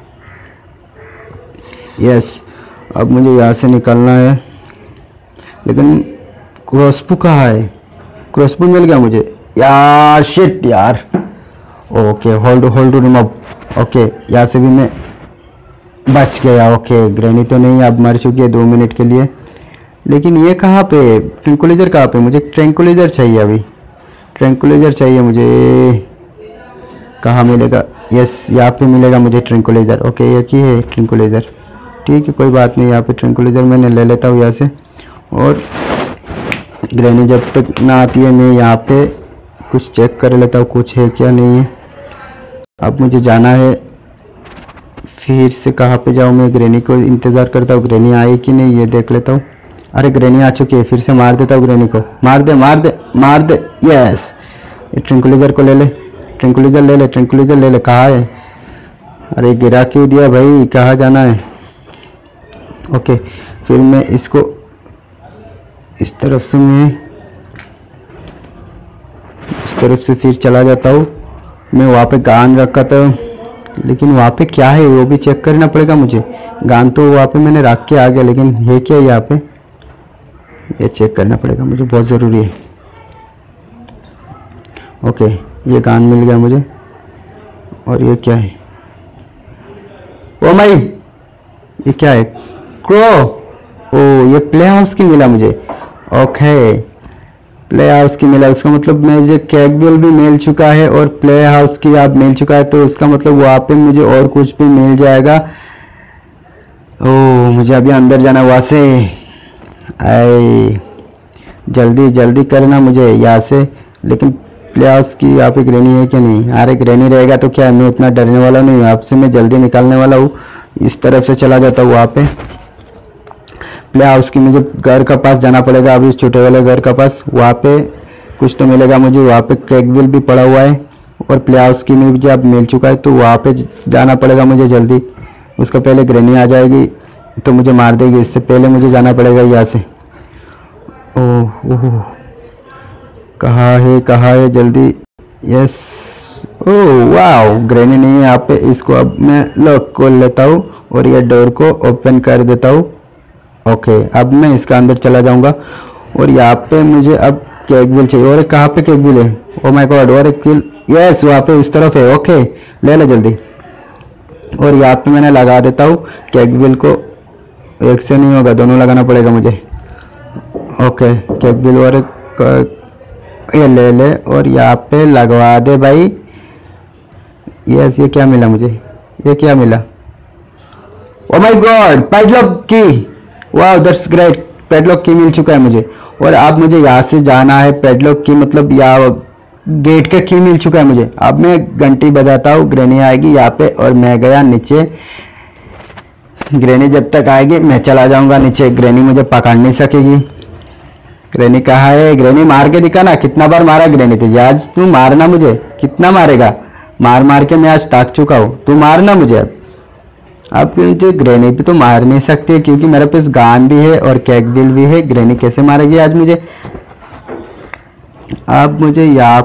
यस अब मुझे यहाँ से निकलना है, लेकिन क्रॉसबो कहाँ है? क्रॉसबो मिल गया मुझे यार, शिट यार। Okay hold remove. ओके यहाँ से भी मैं बच गया। ओके ग्रैनी तो नहीं, अब मर चुकी है 2 मिनट के लिए। लेकिन ये कहाँ पे ट्रंकुलाइजर कहाँ पे? मुझे ट्रंकुलाइजर चाहिए, अभी ट्रंकुलाइजर चाहिए मुझे। कहाँ मिलेगा? यस यहाँ पे मिलेगा मुझे ट्रंकुलाइजर। ओके ये की है ट्रंकुलाइजर, ठीक है कोई बात नहीं। यहाँ पे ट्रंकुलाइजर मैंने ले लेता हूँ यहाँ से, और ग्रैनी जब तक ना आती है मैं यहाँ पे कुछ चेक कर लेता हूँ, कुछ है क्या नहीं है। अब मुझे जाना है, फिर से कहाँ पे जाऊँ मैं? ग्रैनी को इंतज़ार करता हूँ, ग्रैनी आई कि नहीं ये देख लेता हूँ। अरे ग्रैनी आ चुकी है, फिर से मार देता हूँ ग्रैनी को। मार दे। यस ट्रंकुलाइजर को ले ले, ट्रंकुलाइजर ले ले। कहाँ है? अरे गिरा क्यों दिया भाई, कहाँ जाना है? ओके फिर मैं इसको इस तरफ से फिर चला जाता हूँ। मैं वहाँ पे गान रखा था, लेकिन वहाँ पे क्या है वो भी चेक करना पड़ेगा मुझे। गान तो वहाँ पे मैंने रख के आ गया, लेकिन ये क्या है यहाँ पे, ये चेक करना पड़ेगा मुझे, बहुत ज़रूरी है। ओके ये गान मिल गया मुझे, और ये क्या है? ओ माई, ये क्या है? क्रो। ओ ये प्ले हाउस की मिला मुझे। ओके प्ले हाउस की मिला, उसका मतलब मुझे कैगबेल भी मिल चुका है और प्ले हाउस की आप मिल चुका है, तो इसका मतलब वहाँ पे मुझे और कुछ भी मिल जाएगा। ओह मुझे अभी अंदर जाना वहाँ से। आए जल्दी करना मुझे यहाँ से। लेकिन प्ले हाउस की यहाँ पे ग्रैनी है क्या? नहीं। अरे ग्रैनी रहेगा तो क्या, मैं उतना डरने वाला नहीं हूँ आपसे, मैं जल्दी निकालने वाला हूँ। इस तरफ से चला जाता हूँ वहाँ पे प्ले हाउस की। मुझे घर का पास जाना पड़ेगा, अभी इस छोटे वाले घर का पास, वहाँ पे कुछ तो मिलेगा मुझे। वहाँ पे कैगविल भी पड़ा हुआ है और प्ले हाउस की में मुझे अब मिल चुका है, तो वहाँ पे जाना पड़ेगा मुझे जल्दी। उसका पहले ग्रैनी आ जाएगी तो मुझे मार देगी, इससे पहले मुझे जाना पड़ेगा यहाँ से। ओह कहाँ है जल्दी? यस ओह वाह ग्रैनी नहीं है यहाँ पे। इसको अब मैं लॉक खोल लेता हूँ और ये डोर को ओपन कर देता हूँ। ओके अब मैं इसका अंदर चला जाऊंगा, और यहाँ पे मुझे अब कैगविल चाहिए। और कहाँ पे कैगविल है? ओ माय गॉड, और एक किल। यस वहाँ पे उस तरफ है। ओके ले लो जल्दी, और यहाँ पे मैंने लगा देता हूँ कैगविल को। एक से नहीं होगा, दोनों लगाना पड़ेगा मुझे। ओके कैगविल और ये ले ले और यहाँ पे लगवा दे भाई। यस ये क्या मिला मुझे? ये क्या मिला? ओ माय गॉड पैडलॉक की। वाह दैट्स ग्रेट, पैडलॉक की मिल चुका है मुझे। और अब मुझे यहाँ से जाना है। पैडलॉक की मतलब यहाँ गेट का की मिल चुका है मुझे। अब मैं घंटी बजाता हूँ, ग्रैनी आएगी यहाँ पे और मैं गया नीचे। ग्रैनी जब तक आएगी मैं चला जाऊंगा नीचे, ग्रैनी मुझे पकड़ नहीं सकेगी। ग्रैनी कहाँ है? ग्रैनी मार के दिखा ना, कितना बार मारा ग्रैनी तुझे? आज तू मारना मुझे, कितना मारेगा? मार के मैं आज थक चुका हूँ, तू मारना मुझे। अब मुझे ग्रैनी भी तो मार नहीं सकती क्योंकि मेरे पास गान भी है और कैगविल भी है। ग्रैनी कैसे मारेगी आज मुझे? अब मुझे यहाँ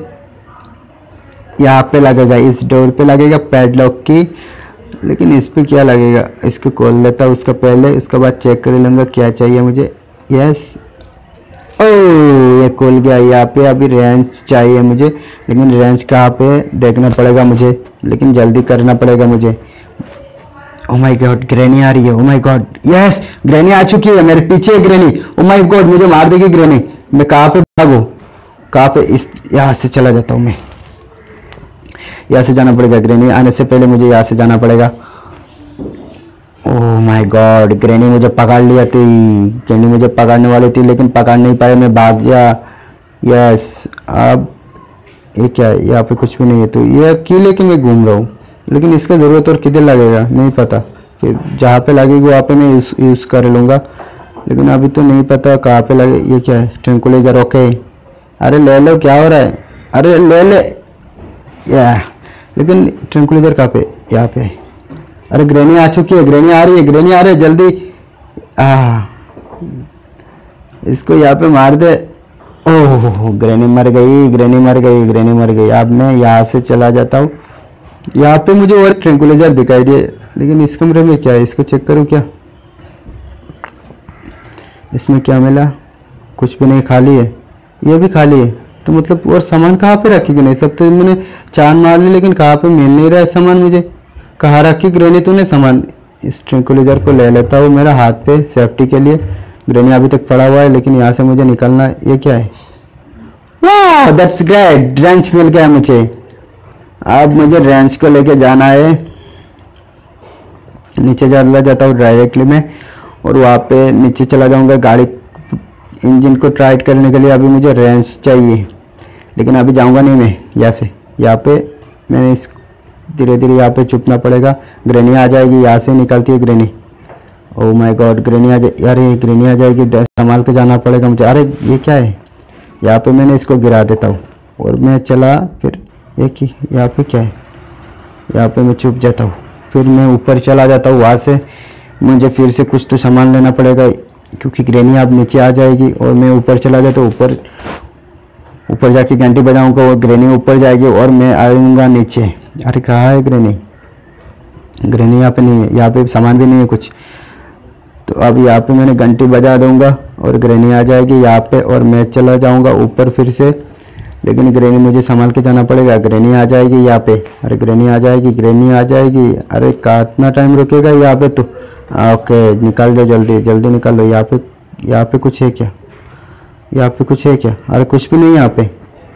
पे लगेगा, इस डोर पे लगेगा पैडलॉक की, लेकिन इस पे क्या लगेगा? इसको खोल लेता हूँ उसका पहले, उसके बाद चेक कर लूँगा क्या चाहिए मुझे। यस ओह ये खुल गया। यहाँ पे अभी रेंज चाहिए मुझे, लेकिन रेंज कहाँ पे देखना पड़ेगा मुझे, लेकिन जल्दी करना पड़ेगा मुझे। ओह माय गॉड ग्रैनी आ रही है। Oh my God yes granny आ चुकी है, मेरे पीछे है ग्रैनी। ओह माय गॉड मुझे मार देगी ग्रैनी। मैं कहाँ पे भागूं? कहाँ पे? इस यहाँ से चला जाता हूँ मैं, यहाँ से जाना पड़ेगा। ग्रैनी आने से पहले मुझे यहाँ से जाना पड़ेगा। ओह माय गॉड, ग्रैनी मुझे पकड़ लिया थी। ग्रैनी मुझे पकड़ने वाली थी लेकिन पकड़ नहीं पाया, मैं भाग गया। यस, अब ये क्या है? यहाँ पे कुछ भी नहीं है, तो ये की लेके मैं घूम रहा हूँ, लेकिन इसका ज़रूरत और किधर लगेगा नहीं पता। फिर जहाँ पे लगेगी वहाँ पे मैं यूज़ कर लूँगा, लेकिन अभी तो नहीं पता कहाँ पे लगे। ये क्या है? ट्रैंकुलाइजर। ओके, अरे ले लो, क्या हो रहा है? अरे ले ले या, लेकिन ट्रैंकुलाइजर कहाँ पे? यहाँ पे। अरे ग्रैनी आ चुकी है, ग्रैनी आ रही है, ग्रैनी आ रही है, जल्दी इसको यहाँ पे मार दे। ओह, ग्रैनी मर गई, ग्रैनी मर गई, ग्रैनी मर गई। अब मैं यहाँ से चला जाता हूँ। यहाँ पे मुझे और ट्रैंकुलाइजर दिखाई दिए, लेकिन इस कमरे में क्या है? इसको चेक करूँ क्या? इसमें क्या मिला? कुछ भी नहीं, खाली है। ये भी खाली है, तो मतलब और सामान कहाँ पे रखी? नहीं, सब तो मैंने चांद मार ली, लेकिन कहाँ पे मिल नहीं रहा है सामान मुझे। कहाँ रखी ग्रैनी तूने सामान? इस ट्रैंकुलाइजर को ले लेता हूँ मेरा हाथ पे सेफ्टी के लिए। ग्रैनी अभी तक पड़ा हुआ है, लेकिन यहाँ से मुझे निकलना है। ये क्या है? वाह, दैट्स ग्रेट, रेंच मिल गया मुझे। अब मुझे रेंच को लेके जाना है, नीचे चला जाता हूँ डायरेक्टली मैं, और वहाँ पे नीचे चला जाऊँगा गाड़ी इंजन को टाइट करने के लिए। अभी मुझे रेंच चाहिए, लेकिन अभी जाऊँगा नहीं मैं यहाँ से। यहाँ पे मैंने इस धीरे धीरे यहाँ पे चुपना पड़ेगा। ग्रैनी आ जाएगी, यहाँ से निकलती है granny. Oh my God, granny आ जाए। अरे ग्रैनी आ जाएगी, संभाल के जाना पड़ेगा मुझे। अरे ये क्या है? यहाँ पे मैंने इसको गिरा देता हूँ और मैं चला। फिर एक ही यहाँ पे क्या है? यहाँ पे मैं चुप जाता हूँ, फिर मैं ऊपर चला जाता हूँ। वहाँ से मुझे फिर से कुछ तो सामान लेना पड़ेगा, क्योंकि ग्रैनी अब नीचे आ जाएगी। और मैं ऊपर चला जाता हूँ, ऊपर जाके घंटी बजाऊंगा और ग्रैनी ऊपर जाएगी और मैं आऊँगा नीचे। अरे कहाँ है ग्रैनी? ग्रैनी यहाँ पे नहीं है, यहाँ पे सामान भी नहीं है कुछ। तो अब यहाँ पे मैंने घंटी बजा दूंगा और ग्रैनी आ जाएगी यहाँ पे, और मैं चला जाऊंगा ऊपर फिर से। लेकिन ग्रैनी मुझे संभाल के जाना पड़ेगा। ग्रैनी आ जाएगी यहाँ पे। अरे ग्रैनी आ जाएगी, ग्रैनी आ जाएगी। अरे कितना टाइम रुकेगा यहाँ पे? तो ओके, निकल जाओ जल्दी, जल्दी निकल लो। यहाँ पे कुछ है क्या? यहाँ पे कुछ है क्या? अरे कुछ भी नहीं यहाँ पे।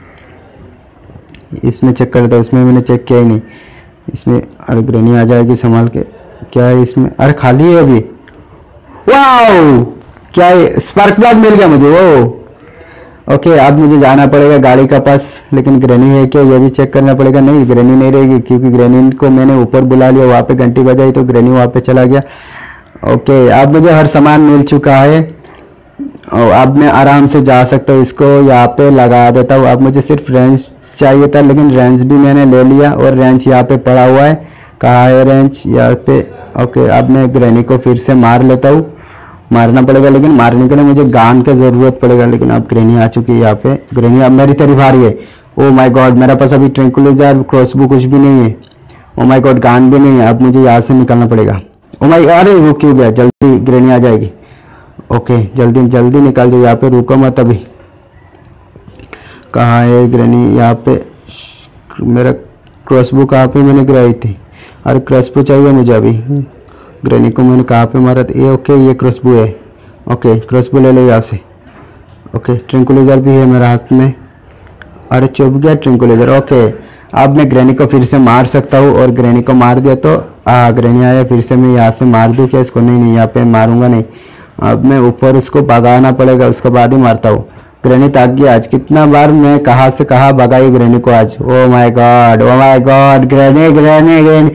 इसमें चेक कर दो, इसमें मैंने चेक किया ही नहीं इसमें। अरे ग्रैनी आ जाएगी संभाल के। क्या है इसमें? अरे खाली है अभी। वाओ, क्या है? स्पार्क प्लग मिल गया मुझे। वो ओके, अब मुझे जाना पड़ेगा गाड़ी का पास, लेकिन ग्रैनी है क्या ये भी चेक करना पड़ेगा। नहीं, ग्रैनी नहीं रहेगी, क्योंकि ग्रैनी को मैंने ऊपर बुला लिया, वहाँ पे घंटी बजाई तो ग्रैनी वहाँ पे चला गया। ओके, अब मुझे हर सामान मिल चुका है और अब मैं आराम से जा सकता हूँ। इसको यहाँ पे लगा देता हूँ। अब मुझे सिर्फ रेंच चाहिए था, लेकिन रेंच भी मैंने ले लिया और रेंच यहाँ पे पड़ा हुआ है। कहाँ है रेंच? यहाँ पे। ओके, अब मैं ग्रैनी को फिर से मार लेता हूँ। मारना पड़ेगा, लेकिन मारने के लिए मुझे गान की ज़रूरत पड़ेगा। लेकिन अब ग्रैनी आ चुकी है यहाँ पे। ग्रैनी अब मेरी तरफ आ रही है। ओ माय गॉड, मेरे पास अभी ट्रैंकुलाइजर, क्रॉसबो कुछ भी नहीं है। ओ माय गॉड, गान भी नहीं है। अब मुझे यहाँ से निकलना पड़ेगा। ओ माय, अरे रुक क्यों गया? जल्दी ग्रैनी आ जाएगी। ओके, जल्दी जल्दी निकल जाओ यहाँ पे, रुको मत अभी। कहाँ है ग्रैनी? यहाँ पे। मेरा क्रॉसबो कहाँ पे मैंने गिराई थी? अरे क्रॉसबो चाहिए मुझे अभी। ग्रैनी को मैंने कहाँ पे मारा था? ये ओके, ये क्रॉसबो है। ओके, क्रॉसबो ले लो यहाँ से। ओके, ट्रैंकुलाइजर भी है मेरे हाथ में। अरे चुप गया ट्रैंकुलाइजर। ओके, अब मैं ग्रैनी को फिर से मार सकता हूँ, और ग्रैनी को मार दिया तो ग्रैनी आया। फिर से मैं यहाँ से मार दूँ क्या इसको? नहीं, यहाँ पे मारूंगा नहीं। अब मैं ऊपर उसको भगाना पड़ेगा, उसके बाद ही मारता हूँ। ग्रैनी ताक गई आज। कितना बार मैं कहाँ से कहाँ भगाई ग्रैनी को आज। Oh my God, oh my God, granny granny granny.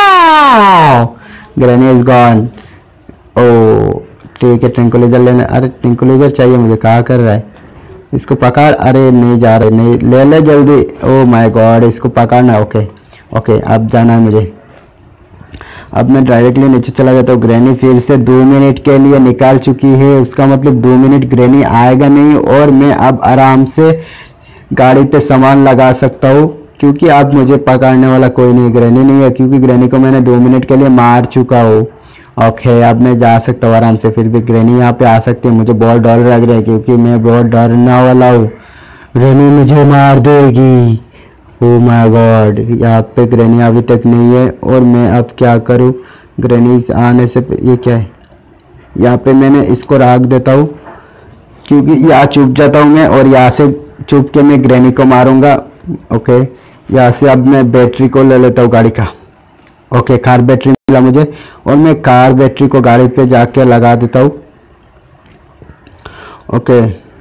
Granny is gone. Oh ठीक है, ट्रैंकुलाइजर लेना। अरे ट्रैंकुलाइजर चाहिए मुझे। कहाँ कर रहा है? इसको पकड़। अरे नहीं जा रहे, नहीं, ले ले जल्दी। ओ माय गॉड, इसको पकड़ना। ओके ओके, अब जाना है मुझे। अब मैं डायरेक्टली नीचे चला जाता हूँ। ग्रैनी फिर से 2 मिनट के लिए निकाल चुकी है। उसका मतलब 2 मिनट ग्रैनी आएगा नहीं, और मैं अब आराम से गाड़ी पे सामान लगा सकता हूँ, क्योंकि अब मुझे पकड़ने वाला कोई नहीं, ग्रैनी नहीं है, क्योंकि ग्रैनी को मैंने 2 मिनट के लिए मार चुका हूँ। ओके, अब मैं जा सकता हूँ आराम से। फिर भी ग्रैनी यहाँ पे आ सकती है। मुझे बहुत डर लग रहा है, क्योंकि मैं बहुत डरने वाला हूँ। ग्रैनी मुझे मार देगी। ओ माय गॉड, यहाँ पे ग्रैनी अभी तक नहीं है, और मैं अब क्या करूँ? ग्रैनी आने से ये क्या है? यहाँ पे मैंने इसको रख देता हूँ, क्योंकि यहाँ चुप जाता हूँ मैं, और यहाँ से चुप के मैं ग्रैनी को मारूंगा। ओके, यहाँ से अब मैं बैटरी को ले लेता हूँ गाड़ी का। ओके, कार बैटरी मिला मुझे, और मैं कार बैटरी को गाड़ी पे जाके लगा देता हूँ। ओके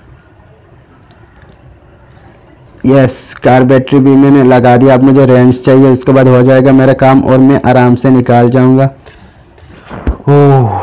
यस, कार बैटरी भी मैंने लगा दिया। अब मुझे रेंज चाहिए, उसके बाद हो जाएगा मेरा काम और मैं आराम से निकाल जाऊंगा। ओह,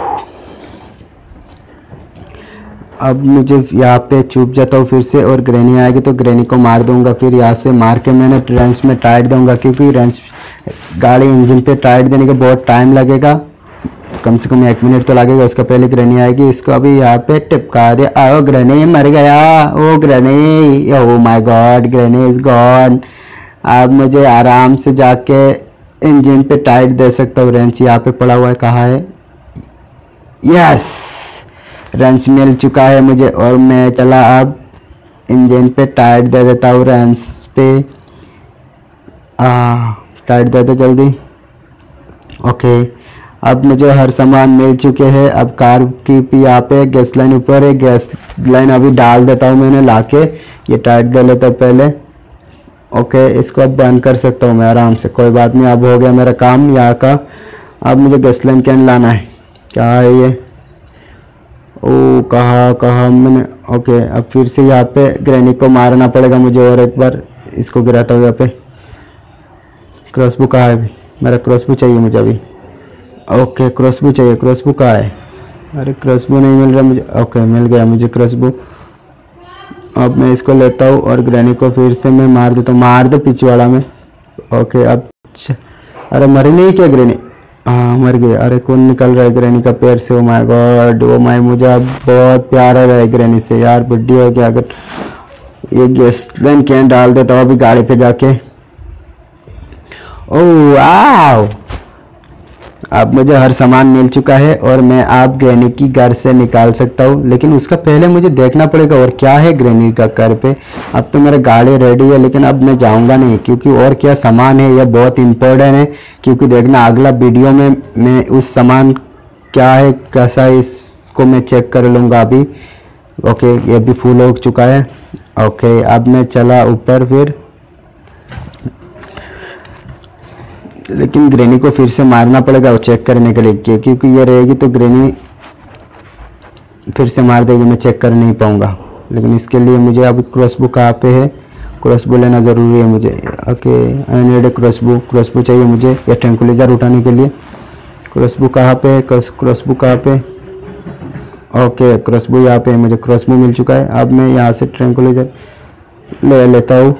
अब मुझे यहाँ पे चुप जाता हूँ फिर से, और ग्रैनी आएगी तो ग्रैनी को मार दूंगा। फिर यहाँ से मार के मैंने रेंच में टाइट दूंगा, क्योंकि रेंच गाड़ी इंजन पे टाइट देने का बहुत टाइम लगेगा, कम से कम 1 मिनट तो लगेगा। उसका पहले ग्रैनी आएगी, इसको अभी यहाँ पे टिपका दे। आओ ग्रैनी, मर गया। Oh granny, oh my God, granny is gone. अब मुझे आराम से जाके इंजन पे टाइट दे सकता हूँ। रेंच यहाँ पे पड़ा हुआ है, कहाँ है? यस, रेंच मिल चुका है मुझे, और मैं चला अब इंजन पे टाइट दे देता हूँ। रेंच पे टाइट दे दे जल्दी। ओके, अब मुझे हर सामान मिल चुके हैं। अब कार की भी यहाँ पे गैस लाइन ऊपर है, गैस लाइन अभी डाल देता हूँ मैंने लाके। ये टाइट दे लेता हूँ पहले। ओके, इसको अब बंद कर सकता हूँ मैं आराम से, कोई बात नहीं। अब हो गया मेरा काम यहाँ का। अब मुझे गैस लाइन कैन लाना है। क्या है ये? ओ कहाँ मैंने? ओके, अब फिर से यहाँ पे ग्रैनी को मारना पड़ेगा मुझे, और एक बार इसको गिराता हूँ यहाँ पे। क्रॉसबू कहाँ है अभी? मेरा क्रॉसबू चाहिए मुझे अभी। ओके, क्रॉसबू चाहिए। क्रॉसबू कहाँ है? अरे क्रॉसबू नहीं मिल रहा मुझे। ओके, मिल गया मुझे क्रॉसबू। अब मैं इसको लेता हूँ और ग्रैनी को फिर से मैं मार देता हूँ। मार दे पिछवाड़ा में। ओके, अब अरे मरी नहीं क्या ग्रैनी? हाँ मर गए। अरे कौन निकल रहा है ग्रैनी का पैर से? Oh my God, oh my, मुझे अब बहुत प्यार आ रहा है ग्रैनी से यार। बुड्ढी हो गया। अगर ये गैस लाइन कैन डाल देता हूँ अभी गाड़ी पे जाके। ओह आओ, अब मुझे हर सामान मिल चुका है और मैं आप ग्रैनी की घर से निकाल सकता हूँ, लेकिन उसका पहले मुझे देखना पड़ेगा और क्या है ग्रैनी का घर पे। अब तो मेरा गाड़ी रेडी है, लेकिन अब मैं जाऊँगा नहीं, क्योंकि और क्या सामान है यह बहुत इम्पोर्टेंट है। क्योंकि देखना अगला वीडियो में मैं उस सामान क्या है कैसा है इसको मैं चेक कर लूँगा अभी। ओके, ये भी फुल हो चुका है। ओके, अब मैं चला ऊपर फिर, लेकिन ग्रैनी को फिर से मारना पड़ेगा वो चेक करने के लिए, क्योंकि ये रहेगी तो ग्रैनी फिर से मार देगी, मैं चेक कर नहीं पाऊंगा। लेकिन इसके लिए मुझे अभी क्रॉसबू कहाँ पे है? क्रॉसबू लेना ज़रूरी है मुझे। Okay, I need a क्रॉसबू। क्रॉसबू चाहिए मुझे ये ट्रैंक्विलाइजर उठाने के लिए। क्रॉसबू कहाँ पे है? क्रॉसबू कहाँ पे? ओके, क्रॉसबू यहाँ पे। मुझे क्रॉसबू मिल चुका है। अब मैं यहाँ से ट्रैंक्विलाइजर ले लेता हूँ।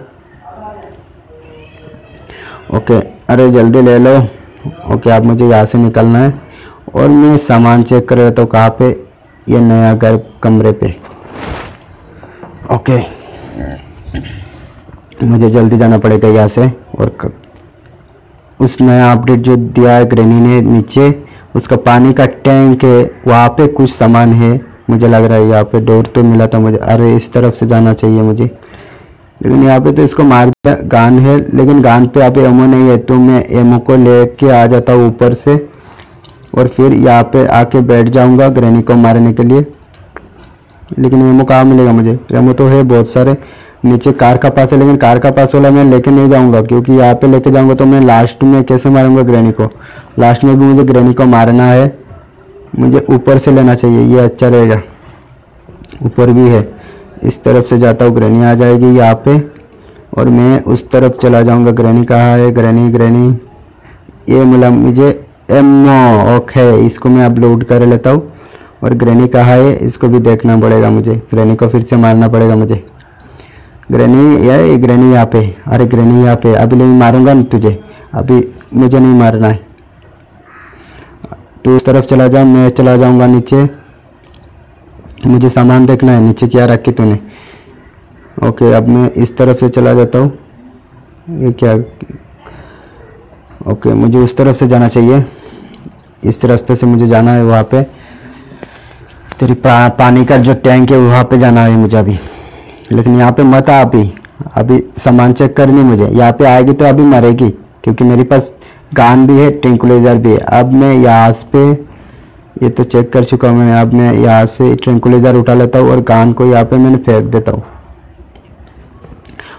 ओके, अरे जल्दी ले लो। ओके, अब मुझे यहाँ से निकलना है और मैं सामान चेक कर लेता हूँ कहाँ पे? ये नया घर कमरे पे। ओके, मुझे जल्दी जाना पड़ेगा यहाँ से। और उस नया अपडेट जो दिया है ग्रैनी ने नीचे, उसका पानी का टैंक है, वहाँ पे कुछ सामान है मुझे लग रहा है। यहाँ पे डोर तो मिला था मुझे। अरे इस तरफ से जाना चाहिए मुझे, लेकिन यहाँ पे तो इसको मार दिया। गान है, लेकिन गान पे यहाँ पे एमओ नहीं है, तो मैं एमओ को लेके आ जाता हूँ ऊपर से, और फिर यहाँ पे आके बैठ जाऊँगा ग्रैनी को मारने के लिए। लेकिन एमओ कहाँ मिलेगा मुझे? एमओ तो है बहुत सारे नीचे कार का पास है, लेकिन कार का पास वाला मैं लेके नहीं जाऊँगा, क्योंकि यहाँ पे लेके जाऊँगा तो मैं लास्ट में कैसे मारूँगा ग्रैनी को? लास्ट में भी मुझे ग्रैनी को मारना है, मुझे ऊपर से लेना चाहिए, ये अच्छा रहेगा। ऊपर भी है, इस तरफ से जाता हूँ, ग्रैनी आ जाएगी यहाँ पे और मैं उस तरफ चला जाऊँगा। ग्रैनी कहाँ है? ग्रैनी ये मिला मुझे एमओ। ओके, इसको मैं अपलोड कर लेता हूँ। और ग्रैनी कहाँ है इसको भी देखना पड़ेगा मुझे। ग्रैनी को फिर से मारना पड़ेगा मुझे। ग्रैनी यहाँ पे। अरे ग्रैनी यहाँ पे। अभी नहीं मारूंगा ना तुझे, अभी मुझे नहीं मारना है। तो उस तरफ चला जा, मैं चला जाऊँगा नीचे। मुझे सामान देखना है नीचे क्या रखी तूने। ओके, अब मैं इस तरफ से चला जाता हूँ। ये क्या? ओके, मुझे उस तरफ से जाना चाहिए, इस रास्ते से मुझे जाना है। वहाँ पे तेरी पानी का जो टैंक है वहाँ पे जाना है मुझे अभी। लेकिन यहाँ पे मत आ अभी सामान चेक करनी मुझे। यहाँ पे आएगी तो अभी मरेगी, क्योंकि मेरे पास गान भी है, ट्रैंक्विलाइजर भी है। अब मैं यहाँ पे ये तो चेक कर चुका हूँ मैंने। अब मैं यहाँ से ट्रैंक्विलाइजर उठा लेता हूँ और गान को यहाँ पे मैंने फेंक देता हूँ।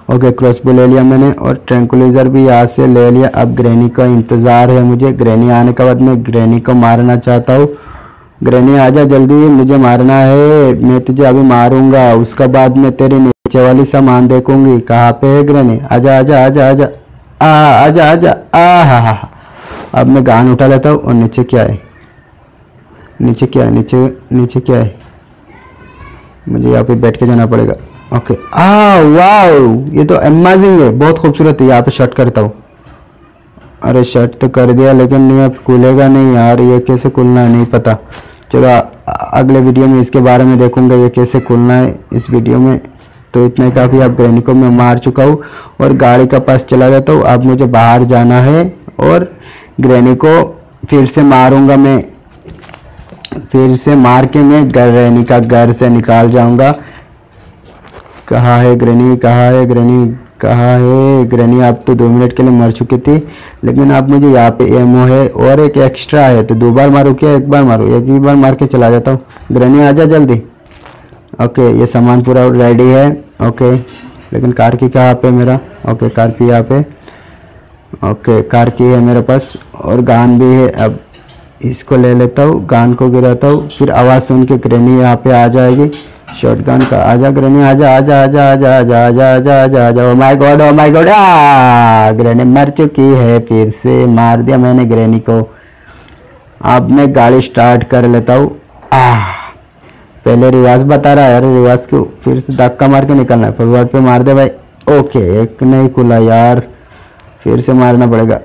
ओके, क्रॉसबो ले लिया मैंने और ट्रैंकुलाइजर भी यहाँ से ले लिया। अब ग्रैनी का इंतज़ार है मुझे। ग्रैनी आने के बाद मैं ग्रैनी को मारना चाहता हूँ। ग्रैनी आजा जल्दी, मुझे मारना है, मैं तुझे अभी मारूंगा, उसके बाद मैं तेरे नीचे वाली सामान देखूंगी। कहाँ पे है ग्रैनी? आजा आजा आजा आजा आजा आजा हा। अब मैं गान उठा लेता हूँ। और नीचे क्या है? नीचे क्या है? नीचे क्या है? मुझे यहाँ पे बैठ के जाना पड़ेगा। ओके, वाह, ये तो अमेजिंग है, बहुत खूबसूरत है। यहाँ पे शट करता हूँ। अरे शट तो कर दिया, लेकिन ये अब खुलेगा नहीं यार। ये कैसे खुलना है नहीं पता। चलो अगले वीडियो में इसके बारे में देखूंगा ये कैसे खुलना है इस वीडियो में। तो इतना ही काफ़ी। अब ग्रैनी को मैं मार चुका हूँ और गाड़ी का पास चला जाता हूँ। अब मुझे बाहर जाना है और ग्रैनी को फिर से मारूंगा मैं। फिर से मार के मैं ग्रैनी का घर से निकाल जाऊंगा। कहाँ है ग्रैनी? कहाँ है ग्रैनी? कहाँ है ग्रैनी? अब तो 2 मिनट के लिए मर चुकी थी, लेकिन अब मुझे यहाँ पे एमओ है और एक एक्स्ट्रा है। तो 2 बार मारूँ क्या 1 बार मारूँ? 1 ही बार मार के चला जाता हूँ। ग्रैनी आजा जल्दी। ओके, ये सामान पूरा रेडी है। ओके, लेकिन कार की कहाँ पे मेरा? ओके, कार की यहाँ पे। ओके, कार की है मेरे पास और गान भी है। अब इसको ले लेता हूँ, गान को गिराता हूँ, फिर आवाज़ सुन के ग्रैनी यहाँ पे आ जाएगी। शॉटगन का आजा ग्रैनी, आजा आजा आजा आजा आजा आजा आजा आजा आजा। Oh my God, oh my God, granny मर चुकी है। फिर से मार दिया मैंने ग्रैनी को। अब मैं गाड़ी स्टार्ट कर लेता हूँ। पहले रिवाज बता रहा है। अरे रिवाज क्यों? फिर से धक्का मार के निकलना है। फॉरवर्ड पे मार दे भाई। ओके, एक नहीं खुला यार, फिर से मारना पड़ेगा।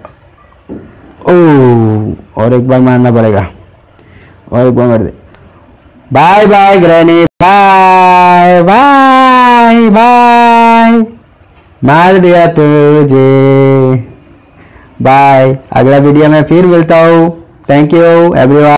ओह, और एक बार मारना पड़ेगा। और एक बार मार दे। Bye bye granny, bye bye bye. मार दिया तुझे। बाय, अगला वीडियो में फिर मिलता हूँ। Thank you everyone.